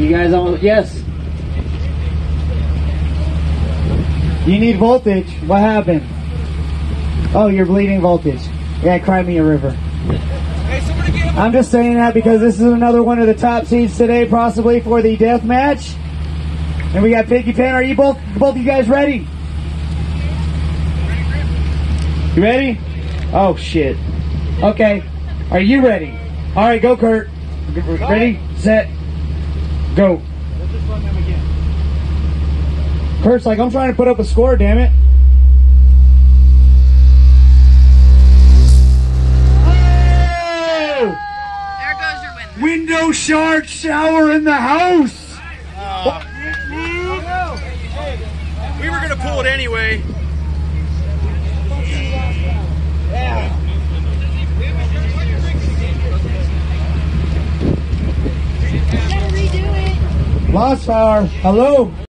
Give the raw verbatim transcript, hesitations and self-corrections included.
You guys all, yes. You need voltage. What happened? Oh, you're bleeding voltage. Yeah, cry me a river. Hey, somebody get him. I'm just saying that because this is another one of the top seeds today, possibly for the death match. And we got Piggy Pen. Are you both, both of you guys ready? You ready? Oh, shit. Okay. Are you ready? All right, go, Kurt. Ready, set, go. Let's just run them again. Kurt's like, I'm trying to put up a score, damn it. Oh! There goes your window. Window shark shower in the house. Uh, we were gonna pull it anyway. Yeah. Lost power. Hello.